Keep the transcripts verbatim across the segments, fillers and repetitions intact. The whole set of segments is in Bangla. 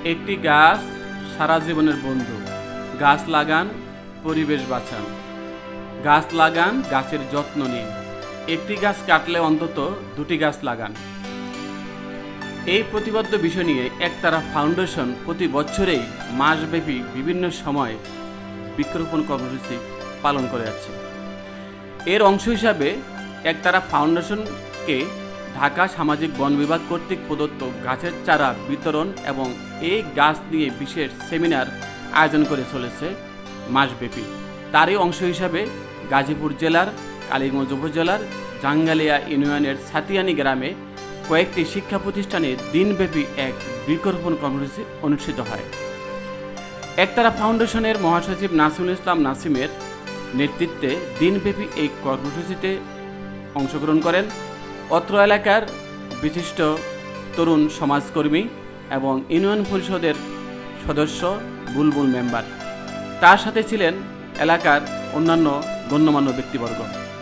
একটি গাছ সারা জীবনের বন্ধু। গাছ লাগান, পরিবেশ বাঁচান। গাছ লাগান, গাছের যত্ন নিন। একটি গাছ কাটলে অন্তত দুটি গাছ লাগান। এই প্রতিবদ্ধ বিষয় নিয়ে একতারা ফাউন্ডেশন প্রতি বছরেই মাসব্যাপী বিভিন্ন সময় বৃক্ষরোপণ কর্মসূচি পালন করে যাচ্ছে। এর অংশ হিসাবে একতারা ফাউন্ডেশনকে ঢাকা সামাজিক বন বিভাগ কর্তৃক প্রদত্ত গাছের চারা বিতরণ এবং এই গাছ নিয়ে বিশেষ সেমিনার আয়োজন করে চলেছে মাসব্যাপী। তারই অংশ হিসাবে গাজীপুর জেলার কালীগঞ্জ উপজেলার জাঙ্গালিয়া ইউনিয়নের সাতিয়ানি গ্রামে কয়েকটি শিক্ষা প্রতিষ্ঠানে দিনব্যাপী এক বৃক্ষরোপণ কর্মসূচি অনুষ্ঠিত হয়। একতারা ফাউন্ডেশনের মহাসচিব নাসিরুল ইসলাম নাসিমের নেতৃত্বে দিনব্যাপী এই কর্মসূচিতে অংশগ্রহণ করেন অত্র এলাকার বিশিষ্ট তরুণ সমাজকর্মী এবং ইউনিয়ন পরিষদের সদস্য বুলবুল মেম্বার। তার সাথে ছিলেন এলাকার অন্যান্য গণ্যমান্য ব্যক্তিবর্গ।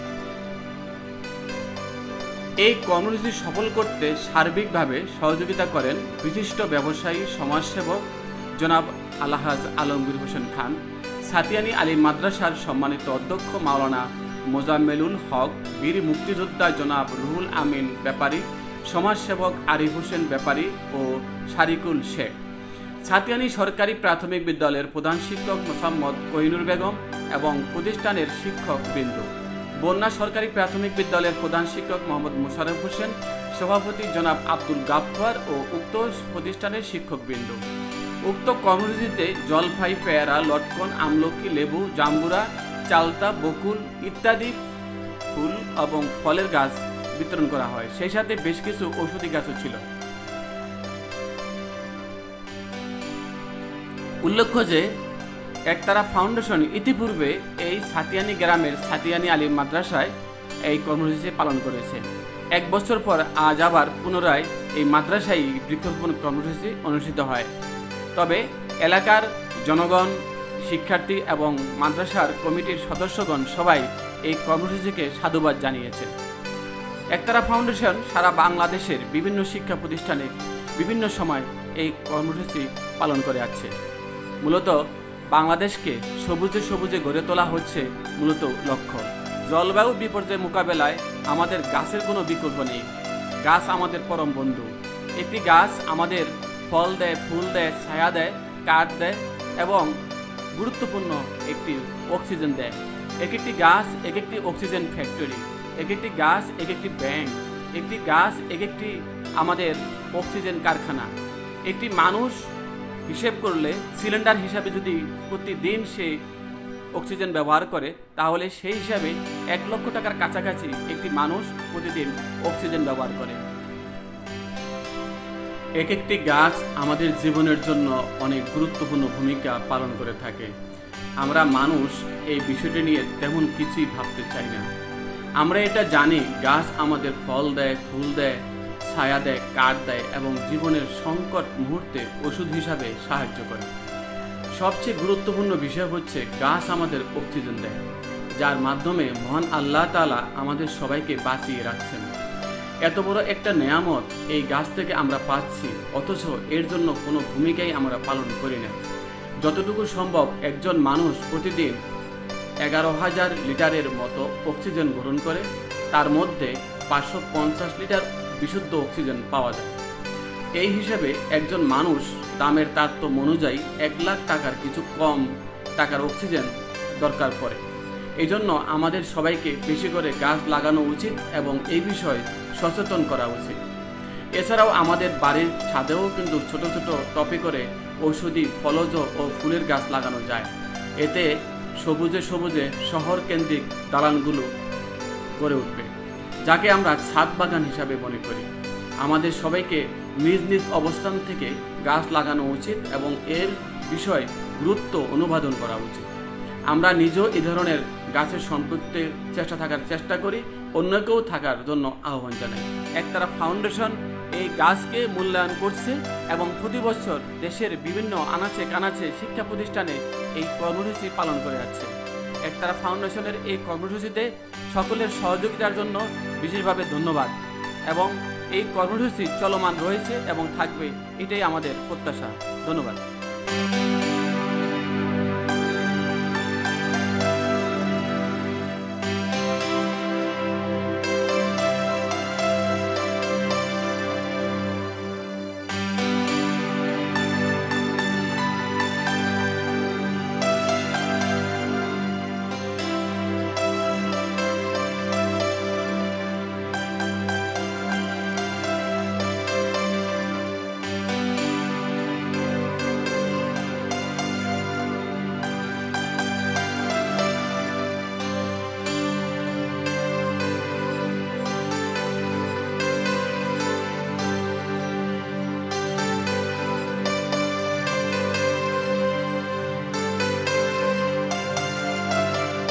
এই কর্মসূচি সফল করতে সার্বিকভাবে সহযোগিতা করেন বিশিষ্ট ব্যবসায়ী সমাজসেবক জনাব আলহাজ আলমগীর হোসেন খান, সাতিয়ানি আলী মাদ্রাসার সম্মানিত অধ্যক্ষ মাওলানা মোজাম্মেলুল হক, বীর মুক্তিযোদ্ধা জনাব রুহুল আমিন ব্যাপারী, সমাজসেবক আরিফ হোসেন ব্যাপারী ও শারিকুল শেখ, সাতিয়ানি সরকারি প্রাথমিক বিদ্যালয়ের প্রধান শিক্ষক মোসাম্মদ কোহিনুর বেগম এবং প্রতিষ্ঠানের শিক্ষকবৃন্দ, বন্যা সরকারি প্রাথমিক বিদ্যালয়ের প্রধান শিক্ষক মোহাম্মদ মোশাররফ হোসেন, সভাপতি জনাব আব্দুল গাফফার ও উক্ত প্রতিষ্ঠানের শিক্ষকবৃন্দ। উক্ত কর্মসূচিতে জলফাই, পেয়ারা, লটকন, আমলকি, লেবু, জাম্বুরা, চালতা, বকুল ইত্যাদি ফুল এবং ফলের গাছ বিতরণ করা হয়। সেই সাথে বেশ কিছু ঔষধি গাছও ছিল। উল্লেখ্য যে একতারা ফাউন্ডেশন ইতিপূর্বে এই সাতিয়ানি গ্রামের সাতিয়ানি আলী মাদ্রাসায় এই কর্মসূচি পালন করেছে। এক বছর পর আজ আবার পুনরায় এই মাদ্রাসায় বৃক্ষরোপণ কর্মসূচি অনুষ্ঠিত হয়। তবে এলাকার জনগণ, শিক্ষার্থী এবং মাদ্রাসার কমিটির সদস্যগণ সবাই এই কর্মসূচিকে সাধুবাদ জানিয়েছে। একতারা ফাউন্ডেশন সারা বাংলাদেশের বিভিন্ন শিক্ষা প্রতিষ্ঠানে বিভিন্ন সময় এই কর্মসূচি পালন করে আসছে। মূলত বাংলাদেশকে সবুজে সবুজে গড়ে তোলা হচ্ছে মূলত লক্ষ্য। জলবায়ু বিপর্যয় মোকাবেলায় আমাদের গাছের কোনো বিকল্প নেই। গাছ আমাদের পরম বন্ধু। একটি গাছ আমাদের ফল দেয়, ফুল দেয়, ছায়া দেয়, কাঠ দেয় এবং গুরুত্বপূর্ণ একটি অক্সিজেন দেয়। এক একটি গাছ এক একটি অক্সিজেন ফ্যাক্টরি, এক একটি গাছ এক একটি ব্যাংক, একটি গাছ এক একটি আমাদের অক্সিজেন কারখানা। একটি মানুষ হিসেব করলে সিলিন্ডার হিসাবে যদি প্রতিদিন সে অক্সিজেন ব্যবহার করে তাহলে সেই হিসাবে এক লক্ষ টাকার কাছাকাছি একটি মানুষ প্রতিদিন অক্সিজেন ব্যবহার করে। এক একটি গাছ আমাদের জীবনের জন্য অনেক গুরুত্বপূর্ণ ভূমিকা পালন করে থাকে। আমরা মানুষ এই বিষয়টি নিয়ে তেমন কিছুই ভাবতে চাই না। আমরা এটা জানি গাছ আমাদের ফল দেয়, ফুল দেয়, ছায়া দেয়, কাঠ দেয় এবং জীবনের সংকট মুহূর্তে ওষুধ হিসাবে সাহায্য করে। সবচেয়ে গুরুত্বপূর্ণ বিষয় হচ্ছে গাছ আমাদের অক্সিজেন দেয়, যার মাধ্যমে মহান আল্লাহ তাআলা আমাদের সবাইকে বাঁচিয়ে রাখছেন। এত বড় একটা নেয়ামত এই গাছ থেকে আমরা পাচ্ছি, অথচ এর জন্য কোনো ভূমিকাই আমরা পালন করি না। যতটুকু সম্ভব একজন মানুষ প্রতিদিন এগারো হাজার লিটারের মতো অক্সিজেন গ্রহণ করে, তার মধ্যে পাঁচশো পঞ্চাশ লিটার বিশুদ্ধ অক্সিজেন পাওয়া যায়। এই হিসাবে একজন মানুষ দামের তারতম্য অনুযায়ী এক লাখ টাকার কিছু কম টাকার অক্সিজেন দরকার পড়ে। এই জন্য আমাদের সবাইকে বেশি করে গাছ লাগানো উচিত এবং এই বিষয়ে সচেতন করা উচিত। এছাড়াও আমাদের বাড়ির ছাদেও কিন্তু ছোট ছোট টবে করে ঔষধি, ফলজ ও ফুলের গাছ লাগানো যায়। এতে সবুজে সবুজে শহর কেন্দ্রিক দালানগুলো গড়ে উঠবে, যাকে আমরা ছাদ বাগান হিসাবে মনে করি। আমাদের সবাইকে নিজ নিজ অবস্থান থেকে গাছ লাগানো উচিত এবং এর বিষয়ে গুরুত্ব অনুবাদন করা উচিত। আমরা নিজেও এই ধরনের গাছের সম্পৃক্ত চেষ্টা থাকার চেষ্টা করি, অন্যকেও থাকার জন্য আহ্বান জানাই। একতারা ফাউন্ডেশন এই গাছকে মূল্যায়ন করছে এবং প্রতি বছর দেশের বিভিন্ন আনাচে কানাচে শিক্ষা প্রতিষ্ঠানে এই কর্মসূচি পালন করে যাচ্ছে। একতারা ফাউন্ডেশনের এই কর্মসূচিতে সকলের সহযোগিতার জন্য বিশেষভাবে ধন্যবাদ এবং এই কর্মসূচি চলমান রয়েছে এবং থাকবে, এটাই আমাদের প্রত্যাশা। ধন্যবাদ।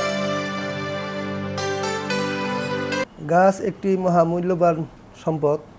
গাছ একটি মহামূল্যবান সম্পদ।